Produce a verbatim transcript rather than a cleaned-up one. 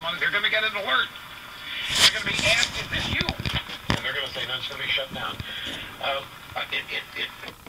They're going to get an alert. They're going to be asked, is this you? And they're going to say, no, it's going to be shut down. Uh, it, it, it,